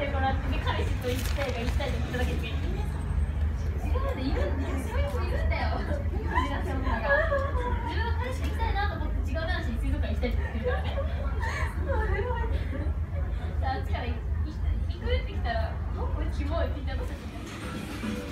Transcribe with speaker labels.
Speaker 1: ってもらってね、彼氏と行きたいが行きたいって言っただけで。違うね、いるんだよ。そういう人いるんだよ。自分が彼氏行きたいなと思って違う男子に水族館行きたいって言ってるからね。あっちから行くって来たら、これキモいって言ったらどうする？